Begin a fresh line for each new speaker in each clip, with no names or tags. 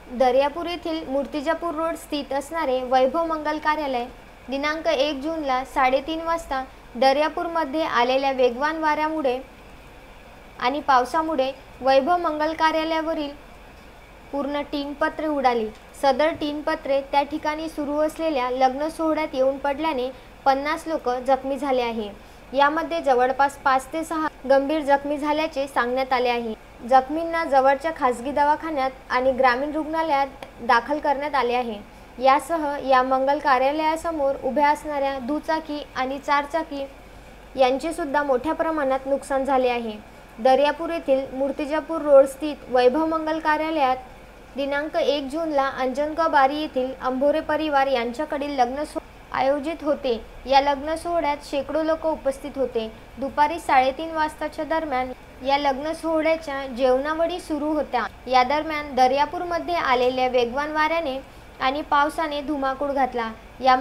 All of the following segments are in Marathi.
दर्यापूर येथील मूर्तिजापूर रोड स्थित असणारे वैभव मंगल कार्यालय दिनांक 1 जूनला 3:30 वाजता दर्यापूरमध्ये आलेल्या वेगवान वाऱ्यामुळे आणि पावसामुळे वैभव मंगल कार्यालयावरील पूर्ण टीनपत्रे उडाली। सदर टीनपत्रे त्या ठिकाणी सुरू असलेल्या लग्न सोहळ्यात येऊन पडल्याने 50 लोक जखमी झाले आहे। यामध्ये जवळपास 5 ते 6 गंभीर जखमी झाल्याचे सांगण्यात आले आहे। जखमींना जवळच्या खासगी दवाखान्यात आणि ग्रामीण रुग्णालयात दाखल करण्यात आले आहे। यासह या मंगल कार्यालयासमोर उभ्या असणाऱ्या दुचाकी आणि चारचाकी यांचे सुद्धा मोठ्या प्रमाणात नुकसान झाले आहे। दर्यापूर येथील मूर्तिजापूर रोड स्थित वैभव मंगल कार्यालयात दिनांक 1 जूनला अंजनगाव बारी येथील अंभोरे परिवार यांच्याकडील लग्न आयोजित होते। या लग्न सोहळ्यात शेकडो लोक उपस्थित होते। दुपारी 3:30 वाजताच्या दरम्यान या लग्न सोहळ्याच्या जेवणावळी सुरू होत्या। या दरम्यान दर्यापूरमध्ये आलेल्या वेगवान वाऱ्याने आणि पावसाने धुमाकूळ घातला। या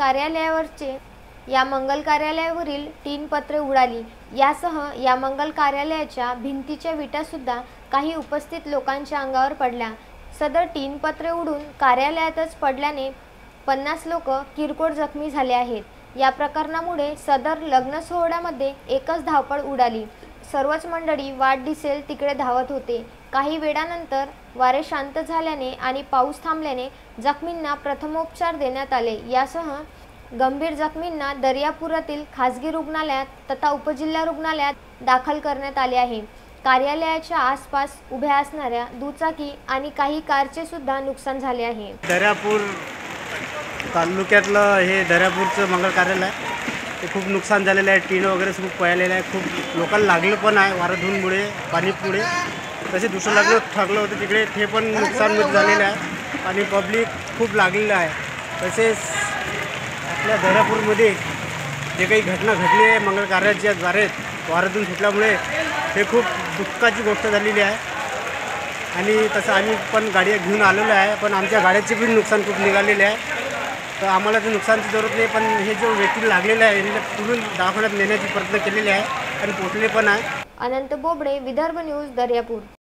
मंगल कार्यालयावरील टीनपत्रे उडाली। यासह या मंगल कार्यालयाच्या भिंतीच्या विटा सुद्धा काही उपस्थित लोकांच्या अंगावर पडल्या। सदर टीनपत्रे उडून कार्यालयातच पडल्याने 50 लोक किरकोळ जखमी झाले आहेत। या प्रकरणामुळे सदर लग्न सोहळ्यामध्ये एकच धावपळ उडाली। सर्वच मंडळी वाट दिसेल तिकडे धावत होते। काही वेळानंतर वारे शांत झाल्याने आणि पाऊस थांबल्याने जखमींना प्रथमोपचार देण्यात आले। यासह गंभीर जखमींना दर्यापुरातील खासगी रुग्णालयात तथा उपजिल्हा रुग्णालयात दाखल करण्यात आले आहे। कार्यालयाच्या आसपास उभ्या असणाऱ्या दुचाकी आणि काही कारचे सुद्धा नुकसान झाले आहे।
दर्यापूर तालुक्यातलं हे दर्यापूरचं मंगल कार्यालय ते खूप नुकसान झालेलं आहे। टीन वगैरे खूप पळालेलं आहे। खूप लोकांना लागलं पण आहे वाराधूनमुळे पाणीपुळे। तसे दुसरं लग्न ठरलं होतं तिकडे ते पण नुकसान झालेलं आहे आणि पब्लिक खूप लागलेलं आहे। तसेच आपल्या दर्यापूरमध्ये जे काही घटना घडली आहे मंगल कार्याच्या द्वारे वारातून सुटल्यामुळे हे खूप दुःखाची गोष्ट झालेली आहे। आणि तसं आम्ही पण गाड्या घेऊन आलेलो आहे, पण आमच्या गाड्याचे पण नुकसान खूप निघालेले आहे। तर आम्हाला ते नुकसानची जरूरत नाही, पण हे जो व्यक्ती लागलेला आहे यांना पुढून दवाखान्यात नेण्याची प्रयत्न केलेले आहे आणि पोचले पण आहे।
अनंत बोबडे, विदर्भ न्यूज, दर्यापूर।